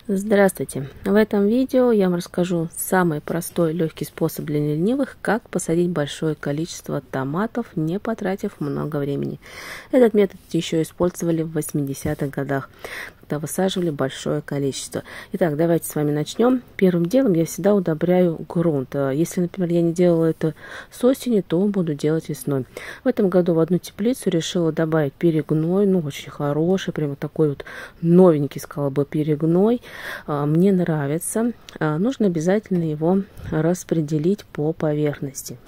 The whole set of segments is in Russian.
Здравствуйте! В этом видео я вам расскажу самый простой легкий способ для ленивых, как посадить большое количество томатов, не потратив много времени. Этот метод еще использовали в 80-х годах, когда высаживали большое количество. Итак, давайте с вами начнем. Первым делом я всегда удобряю грунт. Если, например, я не делала это с осени, то буду делать весной. В этом году в одну теплицу решила добавить перегной, очень хороший, прямо такой вот новенький, сказала бы, перегной. Мне нравится. Нужно обязательно его распределить по поверхности.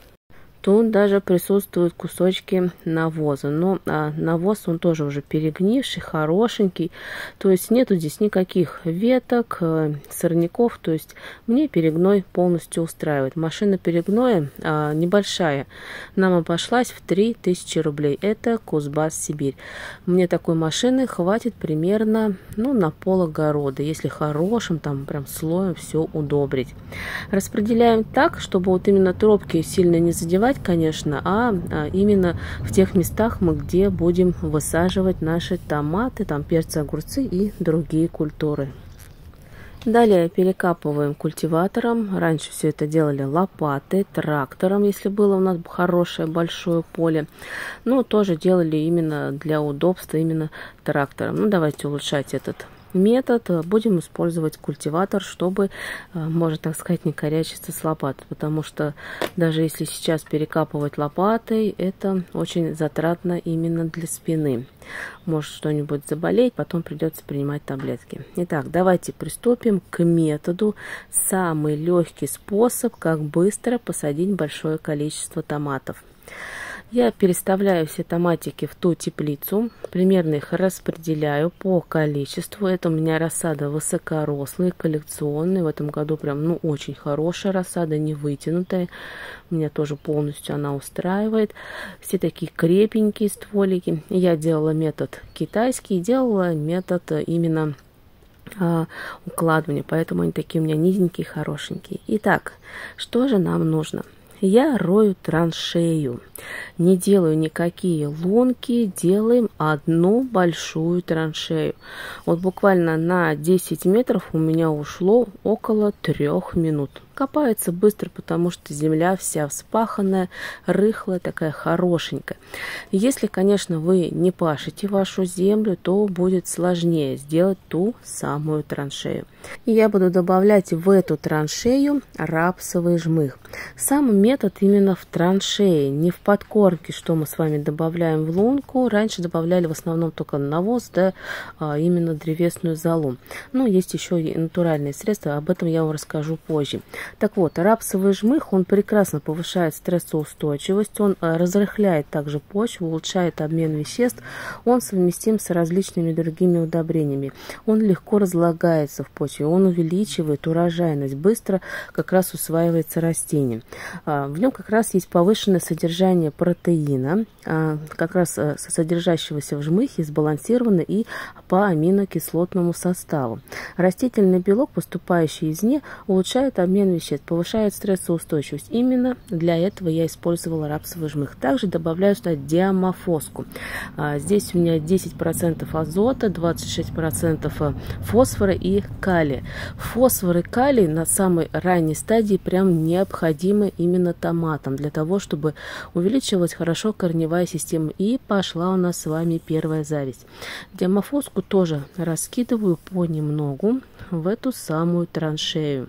Тут даже присутствуют кусочки навоза, но навоз он тоже уже перегнивший, хорошенький, то есть нету здесь никаких веток, сорняков, то есть мне перегной полностью устраивает. Машина перегноя небольшая, нам обошлась в 3000 рублей, это Кузбасс, Сибирь. Мне такой машины хватит примерно на пол-огорода, если хорошим там прям слоем все удобрить. Распределяем так, чтобы вот именно тропки сильно не задевать, конечно, а именно в тех местах, где будем высаживать наши томаты, там перцы, огурцы и другие культуры. Далее перекапываем культиватором. Раньше все это делали лопатой, трактором, если было у нас хорошее большое поле. Но тоже делали именно для удобства, именно трактором. Давайте улучшать этот метод. Будем использовать культиватор, чтобы, можно так сказать, не корячиться с лопатой, потому что даже если сейчас перекапывать лопатой, это очень затратно именно для спины. Может что-нибудь заболеть, потом придется принимать таблетки. Итак, давайте приступим к методу. Самый легкий способ, как быстро посадить большое количество томатов. Я переставляю все томатики в ту теплицу, примерно их распределяю по количеству. Это у меня рассада высокорослая, коллекционная. В этом году прям, очень хорошая рассада, не вытянутая. Меня тоже полностью она устраивает. Все такие крепенькие стволики. Я делала метод китайский, делала метод именно укладывания, поэтому они такие у меня низенькие, хорошенькие. Итак, что же нам нужно? Я рою траншею, не делаю никакие лунки, делаем одну большую траншею. Вот буквально на 10 метров у меня ушло около 3 минут. Копается быстро, потому что земля вся вспаханная, рыхлая, такая хорошенькая. Если, конечно, вы не пашете вашу землю, то будет сложнее сделать ту самую траншею. И я буду добавлять в эту траншею рапсовый жмых. Сам метод именно в траншее, не в подкормке, что мы с вами добавляем в лунку. Раньше добавляли в основном только навоз, именно древесную золу. Но есть еще и натуральные средства, об этом я вам расскажу позже. Так вот, рапсовый жмых, он прекрасно повышает стрессоустойчивость, он разрыхляет также почву, улучшает обмен веществ, он совместим с различными другими удобрениями. Он легко разлагается в почве, он увеличивает урожайность, быстро как раз усваивается растением. В нем как раз есть повышенное содержание протеина, как раз содержащегося в жмыхе, сбалансировано и по аминокислотному составу. Растительный белок, поступающий извне, улучшает обмен веществ, повышает стрессоустойчивость. Именно для этого я использовала рапсовый жмых. Также добавляю сюда диамофоску. Здесь у меня 10% азота, 26% фосфора и калия. Фосфор и калий на самой ранней стадии прям необходимы именно томатам, для того, чтобы увеличивалась хорошо корневая система. И пошла у нас с вами первая зависть. Диамофоску тоже раскидываю понемногу в эту самую траншею.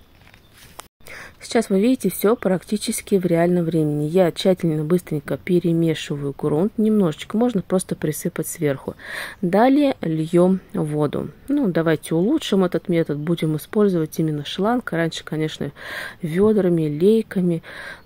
Сейчас вы видите все практически в реальном времени. Я тщательно, быстренько перемешиваю грунт. Немножечко, можно просто присыпать сверху. Далее льем воду. Давайте улучшим этот метод. Будем использовать именно шланг. Раньше, конечно, ведрами, лейками.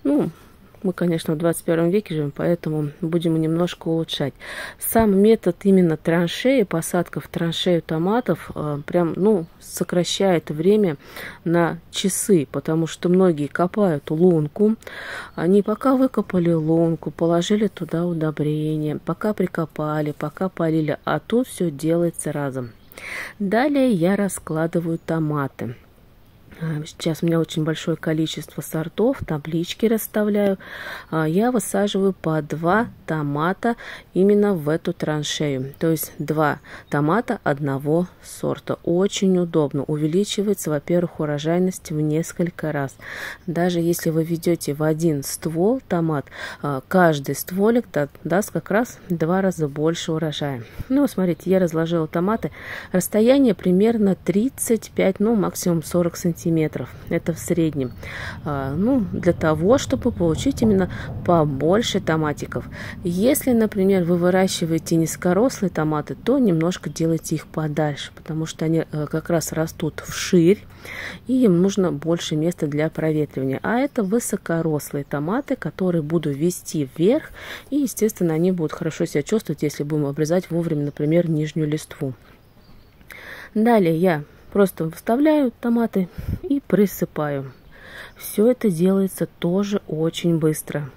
Мы, конечно, в 21 веке живем, поэтому будем немножко улучшать. Сам метод именно траншеи, посадка в траншею томатов, прям, сокращает время на часы, потому что многие копают лунку. Они пока выкопали лунку, положили туда удобрения, пока прикопали, пока полили, а тут все делается разом. Далее я раскладываю томаты. Сейчас у меня очень большое количество сортов, таблички расставляю. Я высаживаю по 2 томата именно в эту траншею. То есть 2 томата одного сорта. Очень удобно. Увеличивается, во-первых, урожайность в несколько раз. Даже если вы ведете в один ствол томат, каждый стволик даст как раз 2 раза больше урожая. Ну, смотрите, я разложила томаты. Расстояние примерно 35, ну, максимум 40 сантиметров. Это в среднем. Ну, для того, чтобы получить именно побольше томатиков. Если, например, вы выращиваете низкорослые томаты, то немножко делайте их подальше, потому что они как раз растут вширь, и им нужно больше места для проветривания. А это высокорослые томаты, которые буду вести вверх, и, естественно, они будут хорошо себя чувствовать, если будем обрезать вовремя, например, нижнюю листву. Далее я просто вставляю томаты и присыпаю. Все это делается тоже очень быстро.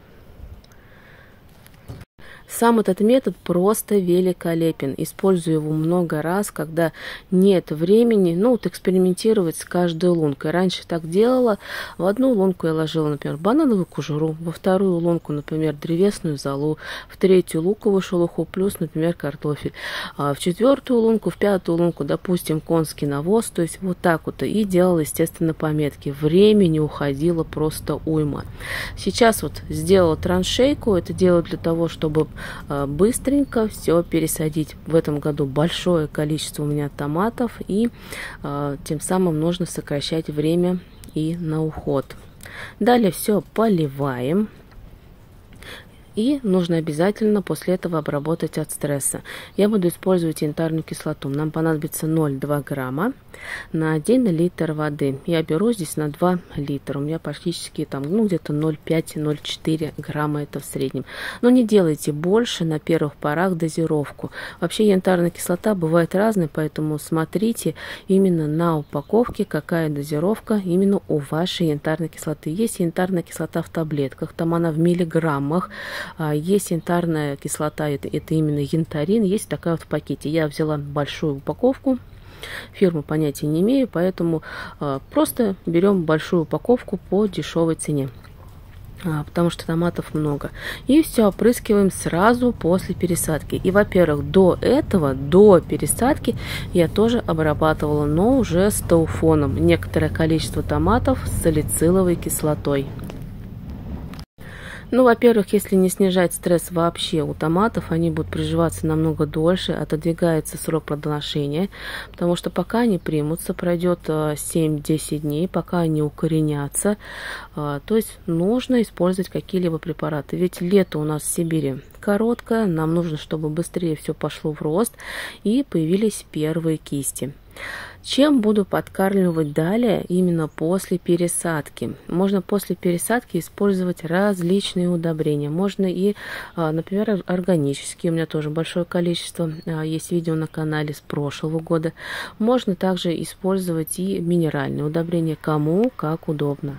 Сам этот метод просто великолепен. Использую его много раз, когда нет времени, ну, вот экспериментировать с каждой лункой. Раньше так делала. В одну лунку я ложила, например, банановую кожуру, во вторую лунку, например, древесную золу, в третью луковую шелуху, плюс, например, картофель. А в четвертую лунку, в пятую лунку, допустим, конский навоз. То есть вот так вот. И делала, естественно, пометки. Времени уходило просто уйма. Сейчас вот сделала траншейку. Это делаю для того, чтобы быстренько все пересадить. В этом году большое количество у меня томатов, и тем самым нужно сокращать время и на уход. Далее все поливаем. И нужно обязательно после этого обработать от стресса. Я буду использовать янтарную кислоту. Нам понадобится 0,2 грамма на 1 литр воды. Я беру здесь на 2 литра. У меня практически там, ну, где-то 0,5-0,4 грамма, это в среднем. Но не делайте больше на первых порах дозировку. Вообще янтарная кислота бывает разной, поэтому смотрите именно на упаковке, какая дозировка именно у вашей янтарной кислоты. Есть янтарная кислота в таблетках, там она в миллиграммах. Есть янтарная кислота, это именно янтарин, есть такая вот в пакете. Я взяла большую упаковку, фирму понятия не имею, поэтому просто берем большую упаковку по дешевой цене, потому что томатов много. И все опрыскиваем сразу после пересадки. И, во-первых, до пересадки я тоже обрабатывала, но уже с тауфоном, некоторое количество томатов с салициловой кислотой. Ну, во-первых, если не снижать стресс вообще у томатов, они будут приживаться намного дольше, отодвигается срок плодоношения, потому что пока они примутся, пройдет 7-10 дней, пока они укоренятся, то есть нужно использовать какие-либо препараты. Ведь лето у нас в Сибири короткое, нам нужно, чтобы быстрее все пошло в рост и появились первые кисти. Чем буду подкармливать далее именно после пересадки? Можно после пересадки использовать различные удобрения. Можно и, например, органические. У меня тоже большое количество. Есть видео на канале с прошлого года. Можно также использовать и минеральные удобрения. Кому как удобно.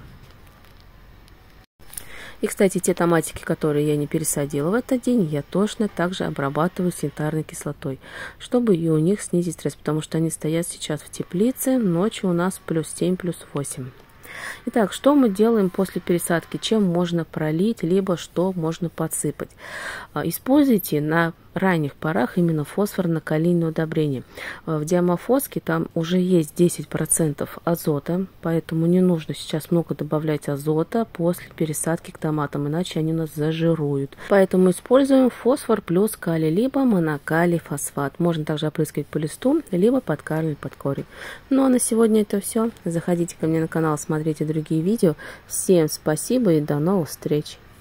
И, кстати, те томатики, которые я не пересадила в этот день, я точно также обрабатываю с янтарной кислотой, чтобы и у них снизить стресс, потому что они стоят сейчас в теплице, ночью у нас плюс 7, плюс 8. Итак, что мы делаем после пересадки? Чем можно пролить, либо что можно подсыпать? Используйте на ранних порах именно фосфорно-калийное удобрение. В диамофоске там уже есть 10% азота, поэтому не нужно сейчас много добавлять азота после пересадки к томатам, иначе они у нас зажируют. Поэтому используем фосфор плюс калий, либо монокалий фосфат. Можно также опрыскивать по листу, либо подкармливать под корень. Ну а на сегодня это все. Заходите ко мне на канал, смотрите другие видео. Всем спасибо и до новых встреч!